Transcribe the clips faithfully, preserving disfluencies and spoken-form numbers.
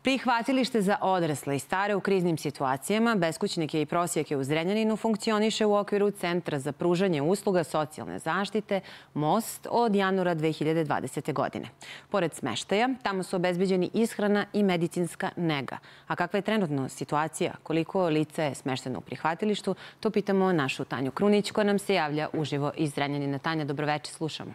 Prihvatilište za odrasle i stare u kriznim situacijama, beskućnike i prosjake u Zrenjaninu funkcioniše u okviru Centra za pružanje usluga socijalne zaštite Most od januara dve hiljade dvadesete. godine. Pored smeštaja, tamo su obezbeđeni ishrana i medicinska nega. A kakva je trenutno situacija? Koliko lica je smešteno u prihvatilištu? To pitamo našu Tanju Krunić, koja nam se javlja uživo iz Zrenjanina. Tanja, dobroveče, slušamo.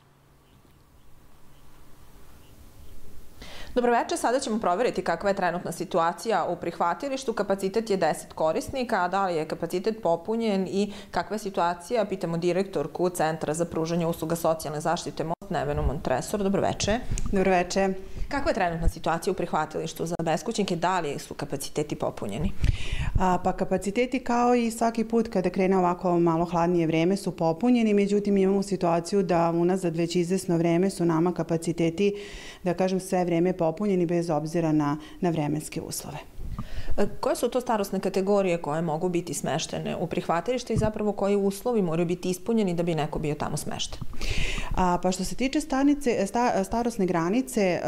Dobroveče, sada ćemo provjeriti kakva je trenutna situacija u prihvatilištu. Kapacitet je deset korisnika, a da li je kapacitet popunjen i kakva je situacija? Pitamo direktorku Centra za pružanje usluga socijalne zaštite Most, Nevenu Montresor. Dobroveče. Dobroveče. Kakva je trenutna situacija u prihvatilištu za beskućnike? Da li su kapaciteti popunjeni? A, pa kapaciteti kao i svaki put kada krene ovako malo hladnije vreme su popunjeni, međutim imamo situaciju da unazad već izvesno vreme su nama kapaciteti, da kažem, sve vreme popunjeni bez obzira na, na vremenske uslove. Koje su to starosne kategorije koje mogu biti smeštene u prihvatilište i zapravo koji uslovi moraju biti ispunjeni da bi neko bio tamo smešten? A, pa što se tiče stanice, sta, starosne granice, e,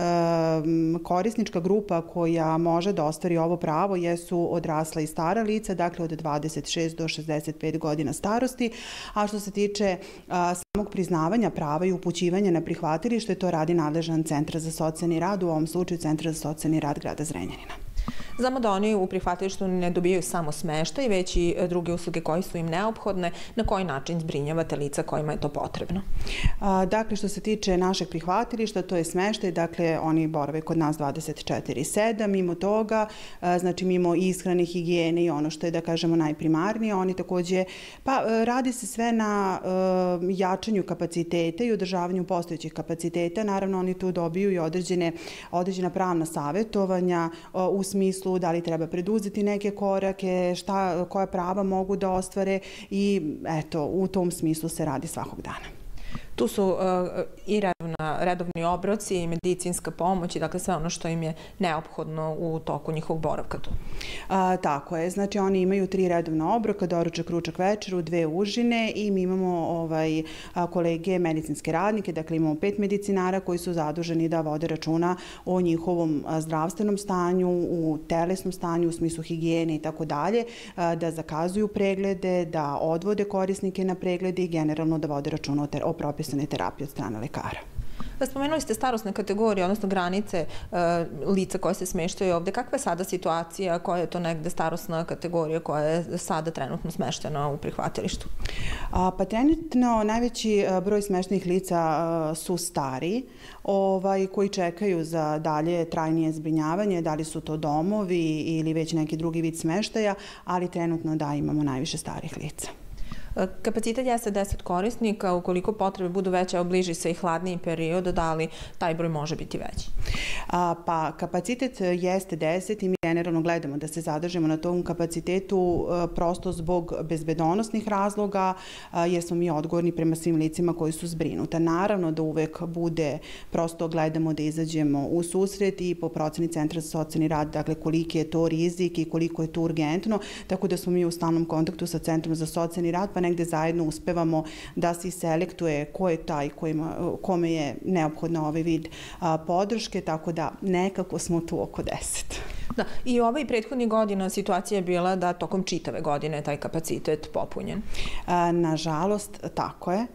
korisnička grupa koja može da ostvari ovo pravo jesu odrasla i stara lica, dakle od dvadeset šest do šezdeset pet godina starosti, a što se tiče a, samog priznavanja prava i upućivanja na prihvatilište, to radi nadležan Centar za socijalni rad, u ovom slučaju Centar za socijalni rad grada Zrenjanina. Znamo da oni u prihvatilištu ne dobijaju samo smeštaj, već i druge usluge koje su im neophodne. Na koji način zbrinjavate lica kojima je to potrebno? A, dakle, što se tiče našeg prihvatilišta, to je smeštaj, dakle, oni borave kod nas dvadeset četiri sedam, mimo toga, a, znači mimo ishrane, higijene i ono što je, da kažemo, najprimarnije, oni takođe, pa radi se sve na a, jačanju kapaciteta i održavanju postojećih kapaciteta. Naravno, oni tu dobiju i određene, određena pravna savjetovanja a, u smislu da li treba preduzeti neke korake, šta, koja prava mogu da ostvare i eto, u tom smislu se radi svakog dana. Tu su uh, i redovna, redovni obroci i medicinska pomoć i dakle sve ono što im je neophodno u toku njihovog boravka tu. A, tako je. Znači oni imaju tri redovna obroka, doručak, ručak, večeru, dve užine i mi imamo ovaj, a, kolege medicinske radnike, dakle imamo pet medicinara koji su zaduženi da vode računa o njihovom a, zdravstvenom stanju, u telesnom stanju, u smislu higijene i tako dalje, da zakazuju preglede, da odvode korisnike na preglede i generalno da vode računa o, ter, o propisane terapije od strane lekara. Spomenuli ste starosne kategorije, odnosno granice uh, lica koje se smeštaju ovde. Kakva je sada situacija? Koja je to negde starosna kategorija koja je sada trenutno smeštena u prihvatilištu? A, pa trenutno najveći broj smeštenih lica a, su stari, ovaj, koji čekaju za dalje trajnije zbrinjavanje, da li su to domovi ili već neki drugi vid smeštaja, ali trenutno da imamo najviše starih lica. Kapacitet jeste deset korisnika, ukoliko potrebe budu veće, a bliži se i hladniji period, da li taj broj može biti veći? A, pa kapacitet jeste deset i mi generalno gledamo da se zadržimo na tom kapacitetu a, prosto zbog bezbedonosnih razloga, a, jer smo mi odgovorni prema svim licima koji su zbrinuta. Naravno da uvek bude, prosto gledamo da izađemo u susret i po proceni Centra za socijalni rad, dakle koliki je to rizik i koliko je to urgentno, tako da smo mi u stalnom kontaktu sa Centrom za socijalni rad, pa negde zajedno uspevamo da se selektuje ko je taj kojima, kome je neophodno ovaj vid a, podrške, tako da nekako smo tu oko deset. Da, i ovaj prethodnih godina situacija je bila da tokom čitave godine taj kapacitet popunjen. A, nažalost, tako je.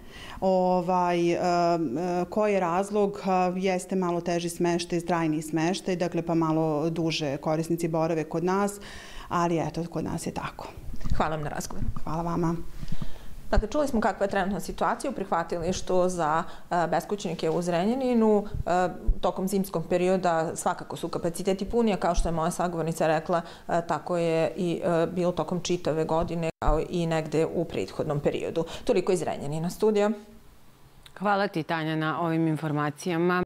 Ovaj, a, koji je razlog? A, jeste malo teži smeštaj, trajni smeštaj, dakle pa malo duže korisnici borave kod nas, ali eto, kod nas je tako. Hvala vam na razgovoru. Hvala vama. Dakle, čuli smo kakva je trenutna situacija u prihvatilištu za beskućnike u Zrenjaninu. Tokom zimskog perioda svakako su kapaciteti puni, a kao što je moja sagovornica rekla, tako je i bilo tokom čitave godine, kao i negde u prethodnom periodu. Toliko iz Zrenjanina. Studija. Hvala ti, Tanja, na ovim informacijama.